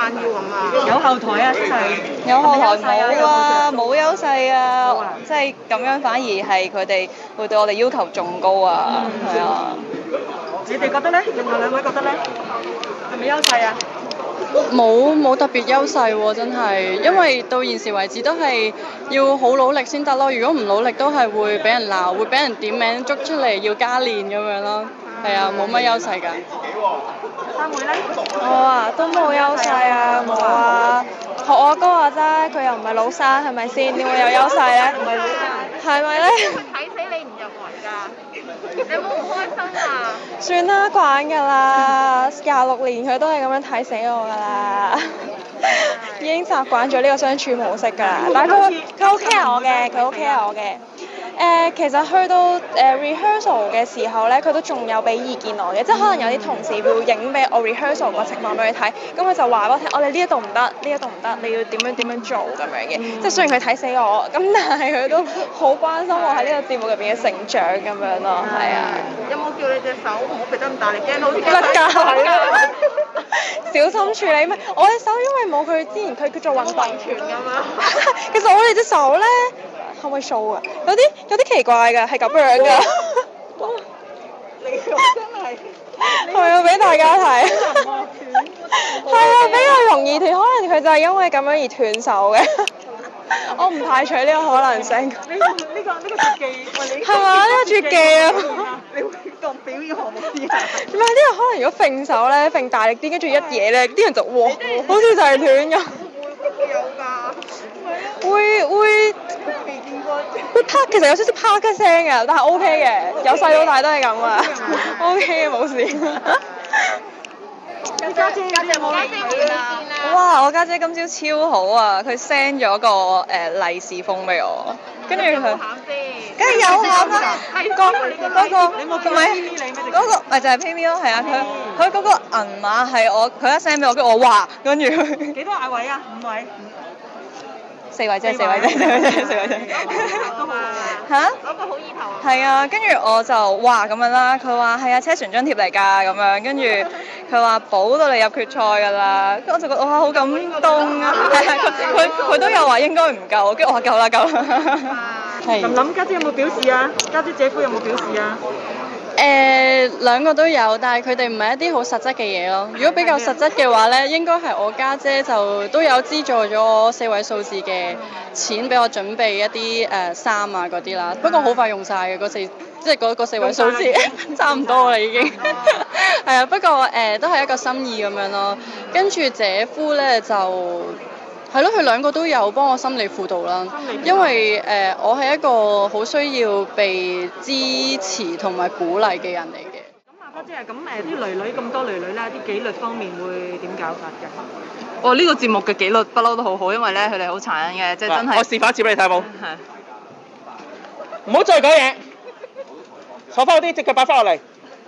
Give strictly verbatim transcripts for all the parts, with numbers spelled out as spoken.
撐腰咁啊？ 有後台啊，真係有後台係冇啊，冇優勢啊，即係咁樣反而係佢哋會對我哋要求仲高啊，係啊。 你哋覺得咧？另外兩位覺得咧？係咪優勢啊？ 冇冇特別優勢喎，真係，因為到現時為止都係要好努力先得咯。如果唔努力都係會俾人鬧，會俾人點名捉出嚟要加練咁樣咯。係啊，冇乜優勢㗎。 三妹咧？ 我啊都冇優勢啊，冇啊。學我哥話齋，佢又唔係老生，係咪先？點會有優勢咧？係咪咧？ 睇死你唔入圍㗎，你有冇唔開心啊？ 算啦，慣㗎啦，廿六年佢都係咁樣睇死我㗎啦，已經習慣咗呢個相處模式㗎啦。但係佢佢 OK 我嘅，佢 OK 我嘅。誒、呃，其實去到誒、呃、rehearsal 嘅時候咧，佢都仲有俾意見我嘅，即係可能有啲同事會影俾我 rehearsal 個情況俾佢睇，咁佢就話俾我聽，我哋呢一度唔得，呢一度唔得，你要點樣點樣做咁樣嘅。嗯、即係雖然佢睇死我，咁但係佢都好關心我喺呢個節目入邊嘅成長咁樣咯，係啊。 有冇叫你隻手唔好揈得咁大力，驚到好似甩架？小心處理咩？我隻手因為冇佢之前佢佢做運動拳咁樣。 其實我哋隻手咧。可唔可以 show 啊？有啲有啲奇怪㗎，係咁樣㗎。 你真係係啊，俾大家睇。係啊，比較容易斷，可能佢就係因為咁樣而斷手嘅。我唔排除呢個可能性。 呢個呢個呢個絕技， 係嘛？呢個絕技啊！ 你會當表演項目試下？ 唔係，呢個可能如果揈手咧，揈大力啲，跟住一嘢咧，啲人就哇，好似就係斷咁。 會有㗎。 會會會啪，其實有少少啪嘅聲㗎，但係 O K 嘅，由細到大都係咁啊，O K 嘅冇事。 家姐家姐有冇家姐會啊？ 哇！我家姐今朝超好啊，佢 send 咗個誒利是封俾我，跟住佢，梗係有啊，個嗰個你冇唔係嗰個咪就係 PayMe 咯，係啊，佢佢嗰個銀碼係我佢一 send 俾我，跟住我話，跟住佢幾多亞位啊？五位。 四位啫，四位啫，四位啫，四位啫。嚇？ 嗰個好意頭啊！ 係啊，跟住我就哇咁樣啦，佢話係啊車船津貼嚟㗎咁樣，跟住佢話保到你入決賽㗎啦，跟住我就覺得哇好感動啊！係係佢佢佢都有話應該唔夠，跟住我話夠啦夠啦。係。 琳琳家姐有冇表示啊？家姐姐夫有冇表示啊？ 誒、呃、兩個都有，但係佢哋唔係一啲好實質嘅嘢咯。如果比較實質嘅話咧，應該係我家姐，姐就都有資助咗我四位數字嘅錢俾我準備一啲誒衫啊嗰啲啦。不過好快用晒嘅嗰四，即係嗰嗰四位數字差唔多啦已經。係啊，不過誒、呃、都係一個心意咁樣咯。跟住姐夫咧就係咯，佢兩個都有幫我心理輔導啦。因為誒、呃、我係一個好需要被支持同埋鼓勵嘅人嚟嘅。 咁啊家姐啊，咁誒啲女女咁多女女啦，啲紀律方面會點搞法㗎？ 哦，呢、這個節目嘅紀律不嬲都好好，因為咧佢哋好殘忍嘅，即係真係。 我示範一次俾你睇好冇？ 係。 唔好再講嘢，坐翻嗰啲隻腳擺翻落嚟。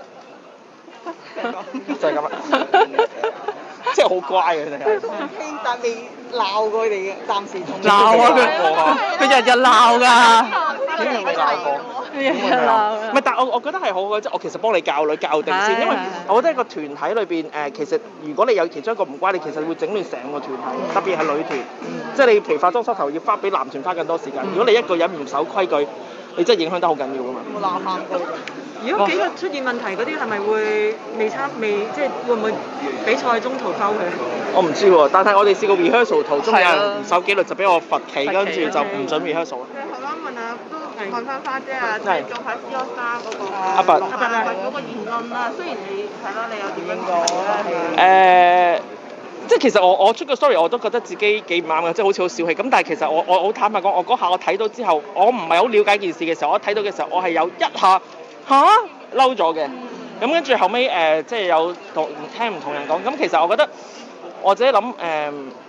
就係咁啦。真係好乖嘅，真係。 但未鬧過佢哋嘅，暫時仲鬧啊佢！佢日日鬧㗎。 點解未鬧過？ 日日鬧。 唔係，但係我我覺得係好嘅，即係我其實幫你教女教定先，因為我覺得一個團體裏邊誒，其實如果你有其中一個唔乖，你其實會整亂成個團體，特別係女團。即係你譬如化妝梳頭要花比男團花更多時間。如果你一個人唔守規矩，你真係影響得好緊要㗎嘛。 冇鬧喊過。 如果幾個出現問題嗰啲係咪會未參未即係會唔會比賽中途收佢？ 我唔知喎，但係我哋試過 rehearsal 途中有人唔守紀律就俾我罰企，跟住就唔準 rehearsal 啦。 好啦，問下都問翻花姐啊，即係做喺 C AllStar 嗰個阿伯阿伯嗰個言論啊，雖然你係咯，你有點樣講咧？ 誒，即係其實我我出個 story 我都覺得自己幾唔啱嘅，即係好似好小氣。咁但係其實我我好坦白講，我嗰下我睇到之後，我唔係好了解件事嘅時候，我睇到嘅時候，我係有一下嚇嬲咗嘅。咁跟住後尾誒、呃，即係有同聽唔同人講。咁其實我覺得我自己諗誒，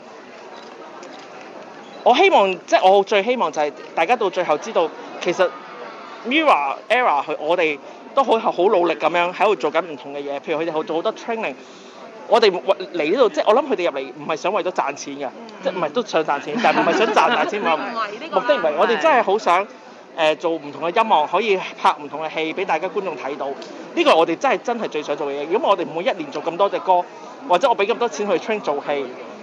我希望即係我最希望就係大家到最後知道，其實 Mirror Era 佢我哋都好好努力咁樣喺度做緊唔同嘅嘢。譬如佢哋好做好多 training。我哋嚟呢度，即係我諗佢哋入嚟唔係想為咗賺錢㗎，即係唔係都想賺錢，但係唔係想賺大錢嘛。目的唔係，我哋真係好想誒、呃、做唔同嘅音樂，可以拍唔同嘅戲俾大家觀眾睇到。呢個我哋真係真係最想做嘅嘢。如果我哋每一年做咁多隻歌，或者我俾咁多錢去 train 做戲，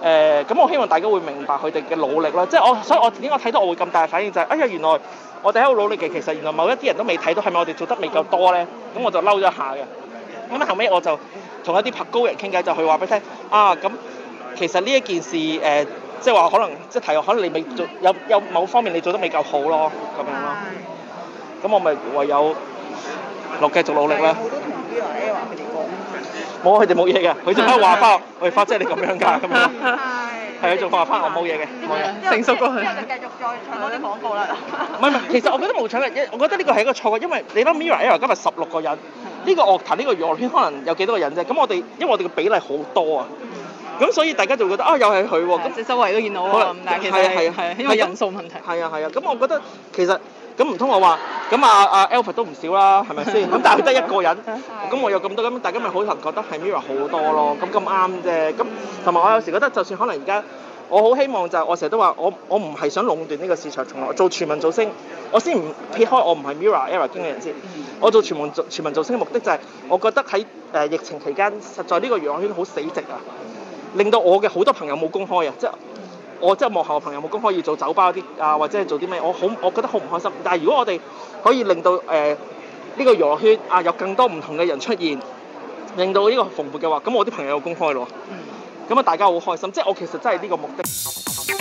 誒咁我希望大家會明白佢哋嘅努力啦，即係我所以我點解我睇到我會咁大嘅反應就係、哎呀原來我哋喺度努力嘅，其實原來某一啲人都未睇到係咪我哋做得未夠多咧？咁我就嬲咗下嘅。咁後尾我就同一啲拍高人傾偈，就去話俾你聽啊咁其實呢一件事誒、呃，即係話可能即係提可能你未做有有某方面你做得未夠好咯，咁樣咯。咁我咪唯有落繼續努力啦。 好多同 Mirror Era 佢哋講。 冇，佢哋冇嘢嘅，佢就喺度話翻我，喂花姐你咁樣㗎咁樣。 係。 係佢仲話翻我冇嘢嘅，冇嘢。 成熟過佢。 之後就繼續再唱多啲廣告啦。 唔係唔係，其實我覺得冇搶嘅，我覺得呢個係一個錯覺，因為你諗 Mirror Era 今日十六個人，呢個樂壇呢個娛樂圈可能有幾多個人啫？咁我哋因為我哋嘅比例好多啊，咁所以大家就會覺得啊又係佢喎，咁即係周圍都見到啊，但係其實係係係因為人數問題。 係啊係啊，咁我覺得其實咁唔通我話咁啊啊 Alfred 都唔少啦，係咪先？咁但係佢得一個人，咁我有咁多，咁大家咪好可能覺得係 Mirror 好多咯，咁咁啱啫。咁同埋我有時覺得，就算可能而家。我好希望就係我成日都話我我唔係想壟斷呢個市場，從來做全民造星，我先唔撇開我唔係 Mirror Era 經理人先，我做全民做全民造星嘅目的就係我覺得喺誒疫情期間，實在呢個娛樂圈好死寂啊，令到我嘅好多朋友冇工開啊，即係我即係幕後嘅朋友冇工開要做酒吧啲啊，或者係做啲咩，我好我覺得好唔開心。但係如果我哋可以令到誒呢、呃呢個娛樂圈啊有更多唔同嘅人出現，令到呢個蓬勃嘅話，咁我啲朋友有工開咯。咁啊，大家好開心，即係我其實真係呢個目的。